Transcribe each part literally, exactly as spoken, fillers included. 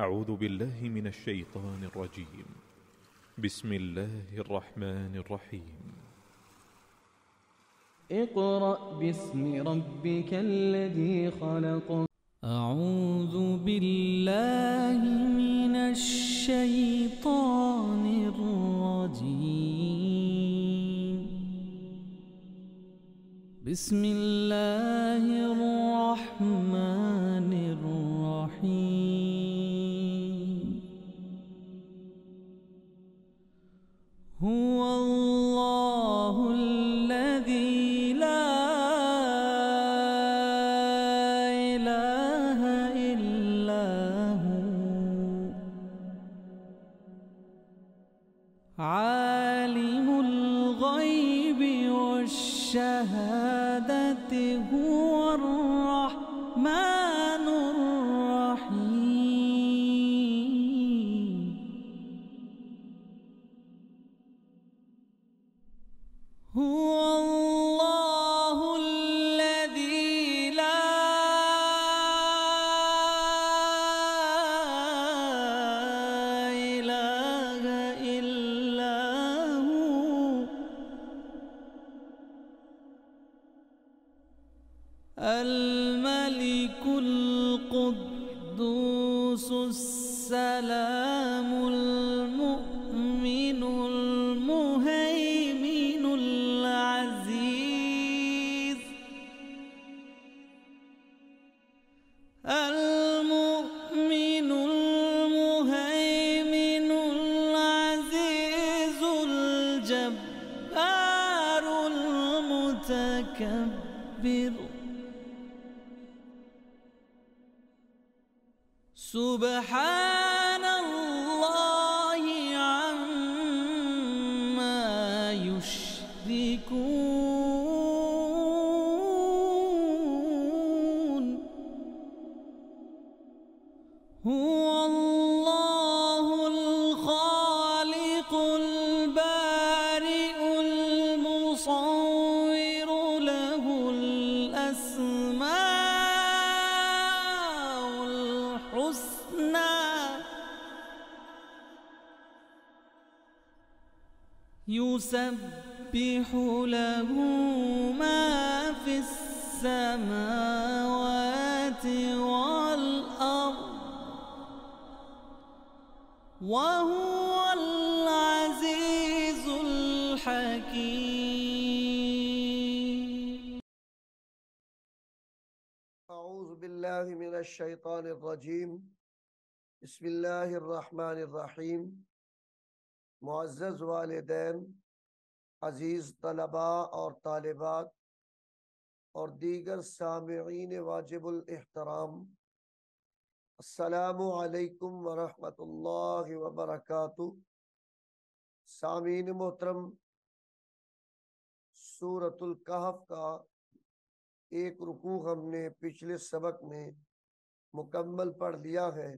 أعوذ بالله من الشيطان الرجيم. بسم الله الرحمن الرحيم. اقرأ باسم ربك الذي خلق. أعوذ بالله من الشيطان الرجيم. بسم الله الرحمن الرحيم. هو الله الذي لا إله إلا هو عالم الغيب والشهادة هو الرحمن الرحيم. هو الله الذي لا إله إلا هو الملك القدوس السلام المؤمن المهيمن العزيز المؤمن المهيمن العزيز الجبار المتكبر. سبحان الله عما يشركون. هو الله الخالق البارئ المصور له الأسماء يسبح له ما في السماوات والأرض وهو العزيز الحكيم. أعوذ بالله من الشيطان الرجيم. بسم الله الرحمن الرحیم. معزز والدین، عزیز طلباء اور طالبات اور دیگر سامعین واجب الاحترام، السلام علیکم ورحمۃ اللہ وبرکاتہ. سامعین محترم، سورۃ الکہف کا ایک رکوع ہم نے پچھلے سبق میں مکمل پڑھ لیا ہے.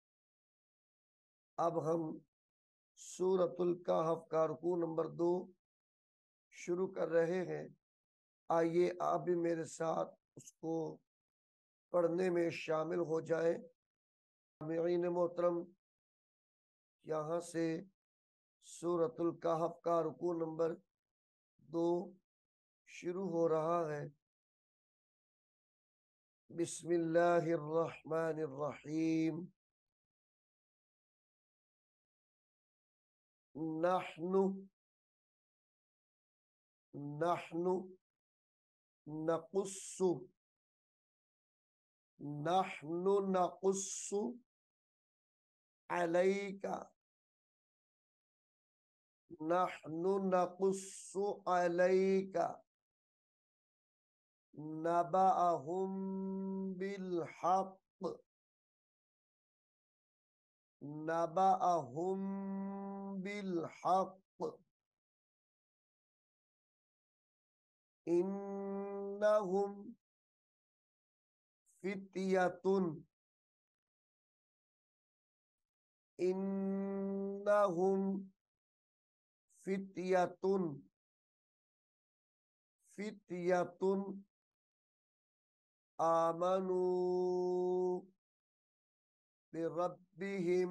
اب ہم سورۃ الکہف کا رکوع نمبر دو شروع کر رہے ہیں. آئیے آپ بھی میرے ساتھ اس کو پڑھنے میں شامل ہو جائیں. سامعین محترم، یہاں سے سورۃ الکہف کا رکوع نمبر دو شروع ہو رہا ہے. بسم اللہ الرحمن الرحیم. نحن نحن نقص نحن نقص علیک نحن نقص علیک نبأہم بالحق نبأہم بالحق انہم فتیۃ انہم فتیۃ فتیۃ آمنوا بربهم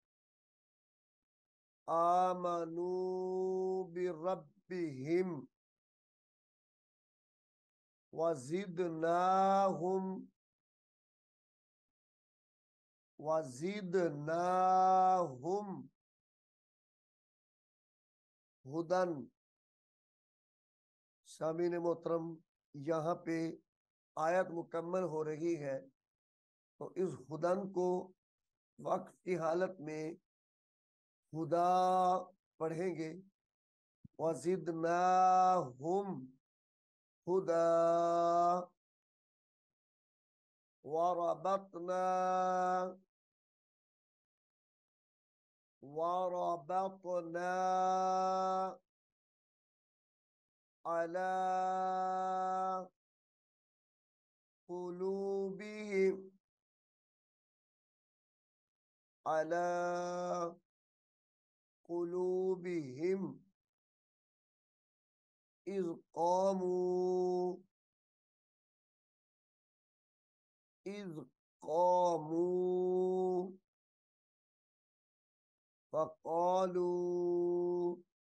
آمنوا بربهم وزدناهم وزدناهم ہدن۔ سامعین محترم، یہاں پہ آیت مکمل ہو رہی ہے تو اس ہدن کو وقت کی حالت میں ہدا پڑھیں گے، وزدناہم ہدا، وربطنا وربطنا على قلوبهم على قلوبهم إذ قاموا إذ قاموا فقالوا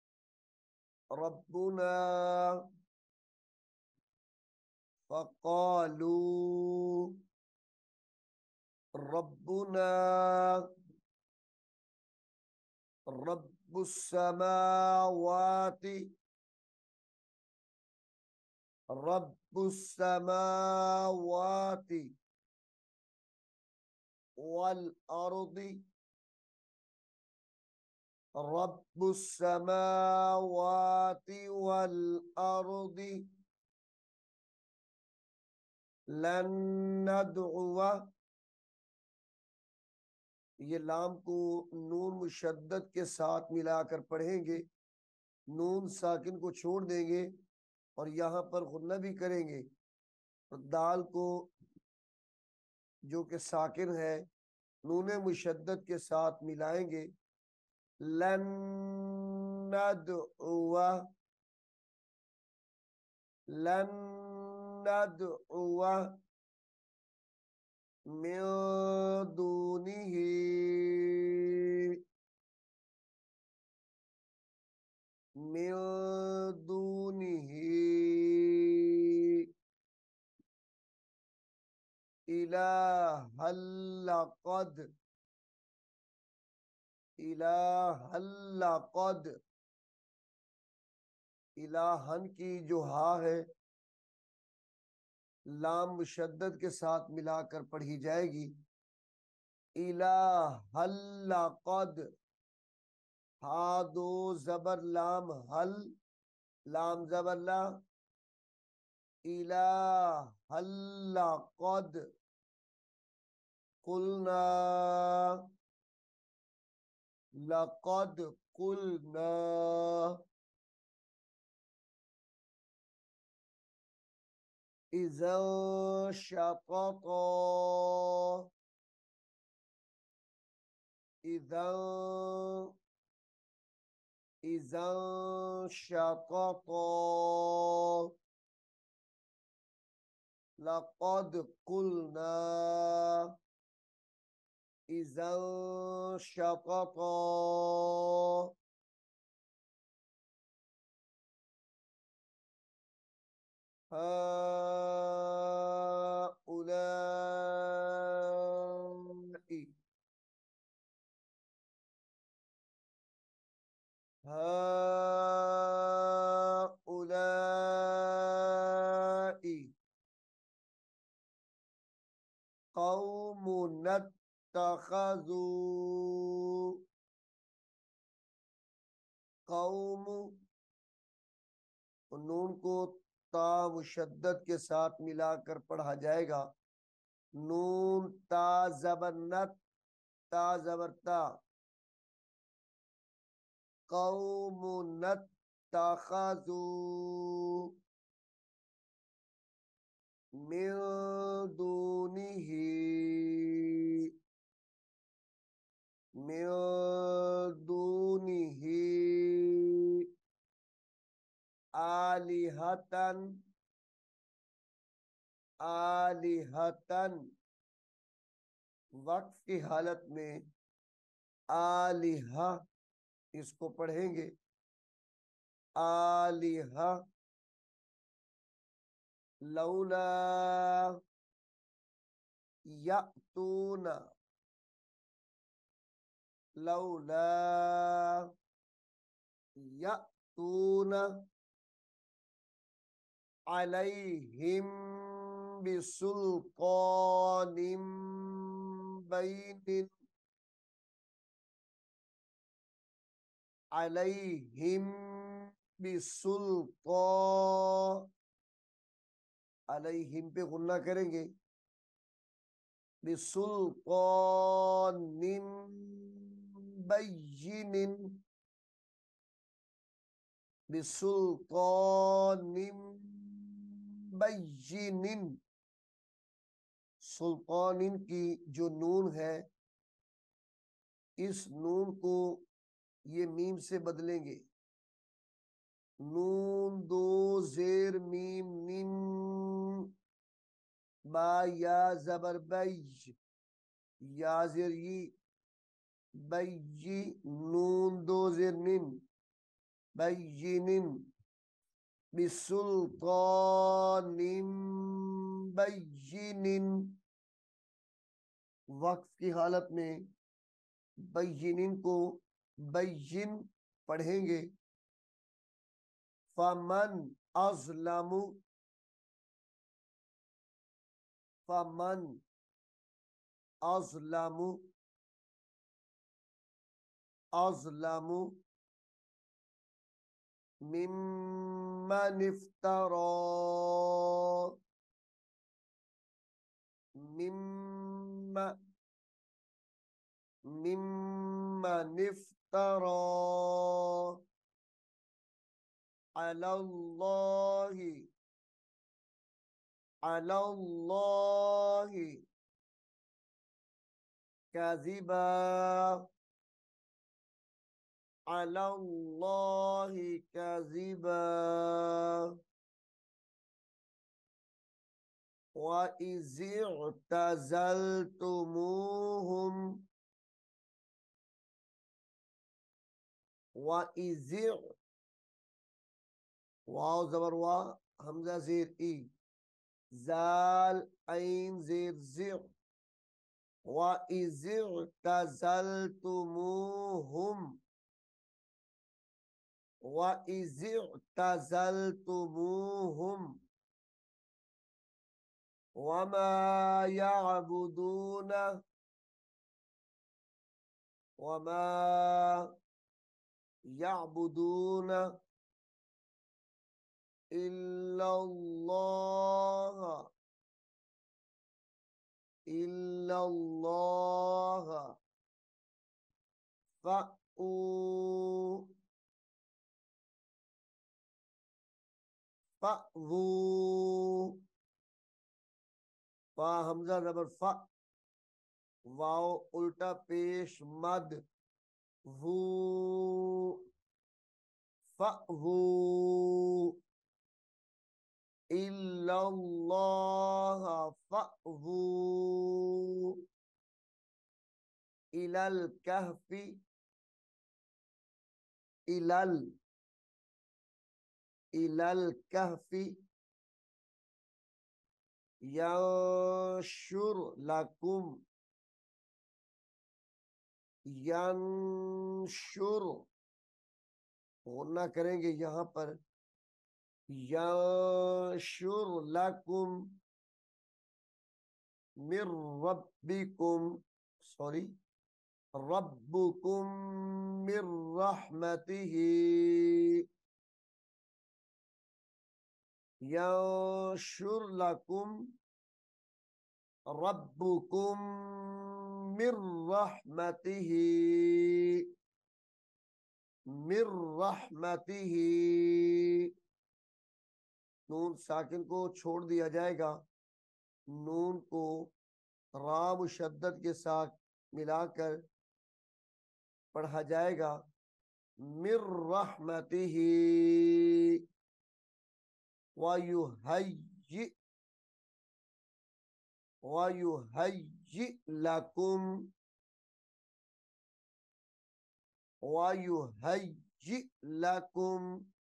ربنا فقالوا ربنا رب السماوات رب السماوات والأرض رب السماوات والأرض لن ندعو، یہ لام کو نون مشدد کے ساتھ ملا کر پڑھیں گے، نون ساکن کو چھوڑ دیں گے اور یہاں پر غنہ بھی کریں گے، دال کو جو کہ ساکن ہے نون مشدد کے ساتھ ملائیں گے، لن ندعو لن ندعو من دونه من دونه إلها لقد إلها لقد الہن کی جو ہا ہے لام مشدد کے ساتھ ملا کر پڑھی جائے گی، الہ لقد، ہا دو زبر لام حل، لام زبر لا، الہ لقد قلنا لقد قلنا اذا شططا اذا اذا شططا لقد قلنا اذا شططا هؤلاء هؤلاء قوم اتخذوا قوم، نون کو تا مشدد کے ساتھ ملا کر پڑھا جائے گا، نون تا زبر نت، تا زبر تا، قوم اتخذوا من دونه من دونه آلہتاً آلہتاً وقف کی حالت میں آلہہ اس کو پڑھیں گے، آلہہ، لولا یأتون، لولا یأتون علیہم بسلطان بین، علیہم بسلطان، علیہم پہ غنہ کریں گے، بسلطان بین، بسلطان بین، سلطان کی جو نون ہے اس نون کو یہ میم سے بدلیں گے، نون دو زیر میم نن، با یا زبر بیج، یا زیر ی، بیجی، نون دو زیر نن، بیجنن، بسلطان بینن، وقف کی حالت میں بینن کو بین پڑھیں گے، فمن اظلم، فمن اظلم، اظلم ممن افترى، مم ممن افترى على الله، على الله كذبا، على الله كذبا، وَإِذِ اعْتَزَلْتُمُوهُمْ، وَإِذِ، واو زبر وا، حمزہ زیر ای، زال عین زیر زر، وَإِذِ اعْتَزَلْتُمُوهُمْ، وَإِذِ اعْتَزَلْتُمُوهُمْ وَمَا يَعْبُدُونَ، وَمَا يَعْبُدُونَ إِلَّا اللَّهَ، إِلَّا اللَّهَ فَأْوُوا، فَأْوُوا، فا حمزہ زبر فا، واو الٹا پیش مد، وو، فَأْوُوا إِلَّا اللَّهَ، فَأْوُوا إِلَى الْكَهْفِ، إِلَى ال إِلَى الْكَهْفِ يَنشُرْ لَكُمْ، ینشر، غنہ کریں گے یہاں پر، ینشر لکم من ربکم، سوری، ربکم من رحمتہ، ینشر لکم ربکم من رحمتہ، من رحمتہ، نون ساکن کو چھوڑ دیا جائے گا، نون کو را مشدد کے ساتھ ملا کر پڑھا جائے گا، من رحمتہ، وَيُهَيِّئْ، وَيُهَيِّئْ لَكُمْ وَيُهَيِّئْ لَكُمْ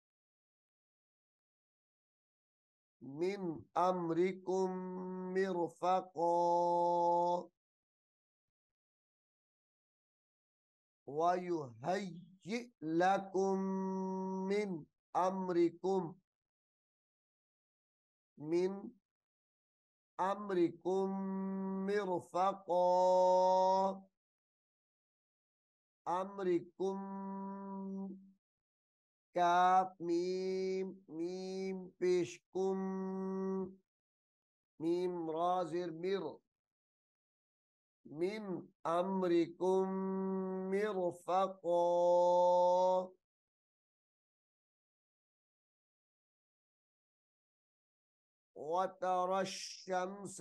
مِنْ أَمْرِكُمْ مِرْفَقًا وَيُهَيِّئْ لَكُمْ مِنْ أَمْرِكُمْ مِنْ أَمْرِكُمْ مِرْفَقًا أَمْرِكُمْ کاف میم میم پیش کم میم را زیر مر من امرکم مرفقا وترى الشمس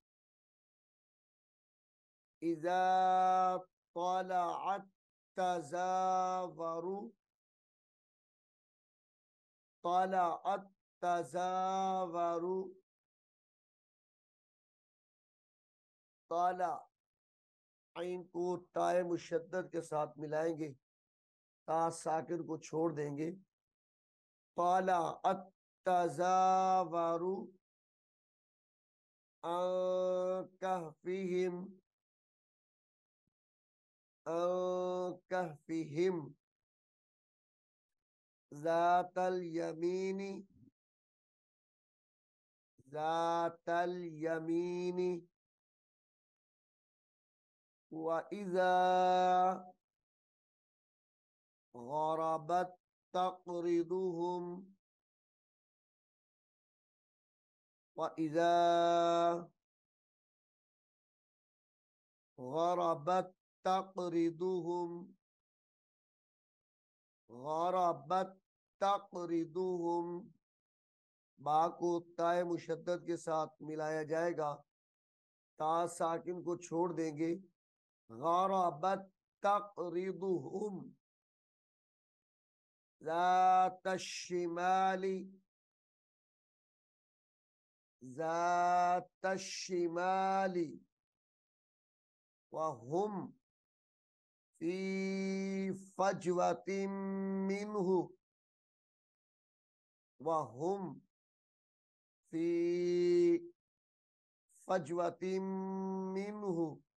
اذا طلعت تزاور طلعت تزاور طالع عین کو تائے مشدد کے ساتھ ملائیں گے، تا ساکن کو چھوڑ دیں گے. طلعت تزاور عن کہفہم عن کہفہم ذات الیمین ذات الیمین وَإِذَا غَرَبَتْ تَقْرِضُهُمْ وَإِذَا غَرَبَتْ تَقْرِضُهُمْ غَرَبَتْ تَقْرِضُهُمْ با کو تائے مشدد کے ساتھ ملایا جائے گا، تا ساکن کو چھوڑ دیں گے. غربت تقرضهم ذات الشمال ذات الشمال وهم في فجوة منه وهم في فجوة منه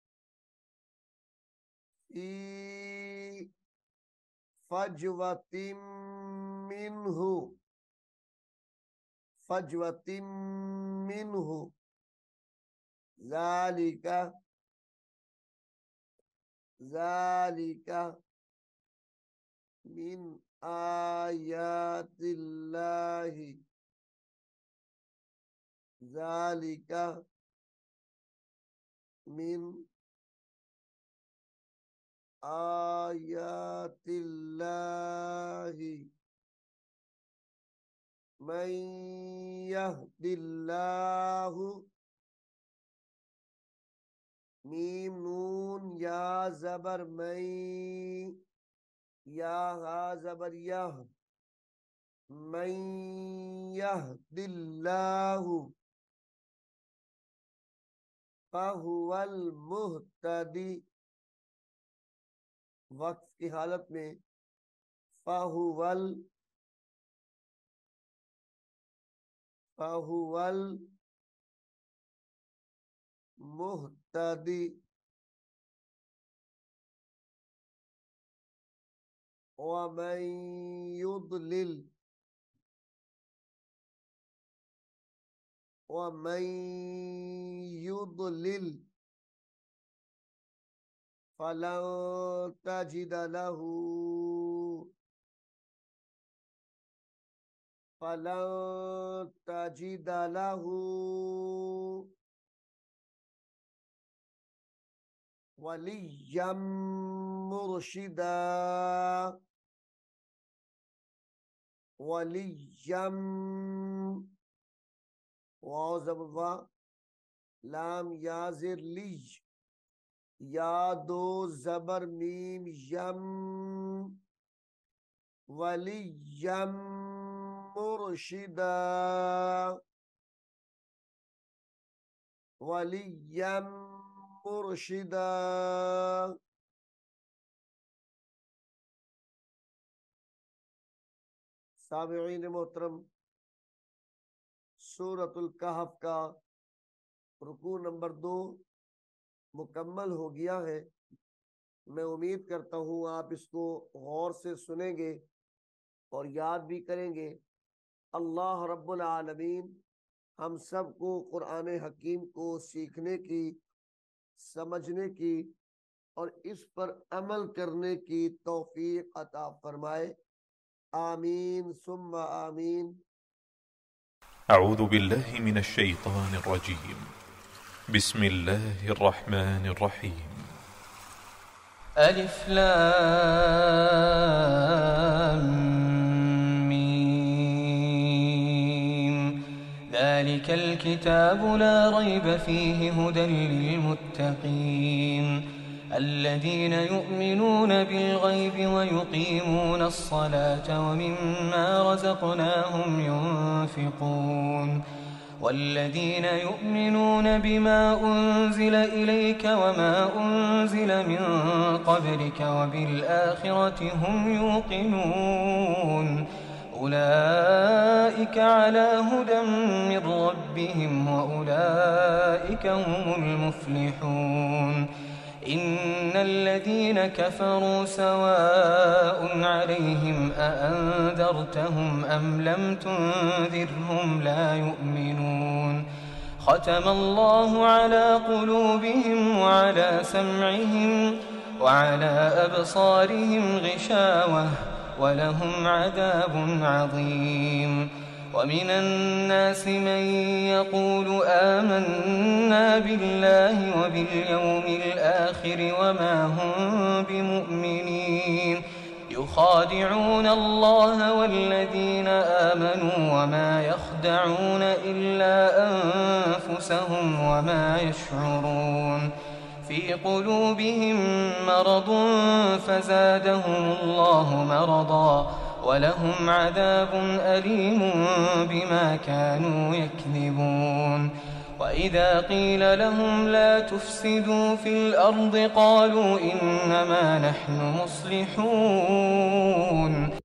فی فجوة منه فجوة منه ذلك ذلك من آیات اللہ ذلك من آیات اللہ من یہد اللہ میم نون یا زبر من یا ہا زبر یہ من یہد اللہ فہو المہتدی وقف کی حالت میں فَهُوَ فَهُوَ الْمُهْتَدِي وَمَن يُضْلِلْ وَمَن يُضْلِلْ فَلَن تَجِدَ لَهُ فَلَن تَجِدَ لَهُ وَلِيًّا مُرْشِدًا وَلِيًّا واو زبر وا لام یا زر لی یا دو زبر میم یم ولیم مرشدا ولیم مرشدا. سامعین محترم، سورۃ الکہف کا رکوع نمبر دو مکمل ہو گیا ہے۔ میں امید کرتا ہوں آپ اس کو غور سے سنیں گے اور یاد بھی کریں گے۔ اللہ رب العالمین ہم سب کو قرآن حکیم کو سیکھنے کی، سمجھنے کی اور اس پر عمل کرنے کی توفیق عطا فرمائے۔ آمین ثم آمین۔ اعوذ باللہ من الشیطان الرجیم، بسم اللہ الرحمن الرحیم۔ الف لام میم، ذلك الكتاب لا ريب فيه هدى للمتقين الذين يؤمنون بالغيب ويقيمون الصلاة ومما رزقناهم ينفقون والذين يؤمنون بما أنزل إليك وما أنزل من قبلك وبالآخرة هم يوقنون أولئك على هدى من ربهم وأولئك هم المفلحون إن الذين كفروا سواء عليهم أأنذرتهم أم لم تنذرهم لا يؤمنون ختم الله على قلوبهم وعلى سمعهم وعلى أبصارهم غشاوة ولهم عذاب عظيم ومن الناس من يقول آمنا بالله وباليوم الآخر وما هم بمؤمنين يخادعون الله والذين آمنوا وما يخدعون إلا أنفسهم وما يشعرون في قلوبهم مرض فزادهم الله مرضا ولهم عذاب أليم بما كانوا يكذبون وإذا قيل لهم لا تفسدوا في الأرض قالوا إنما نحن مصلحون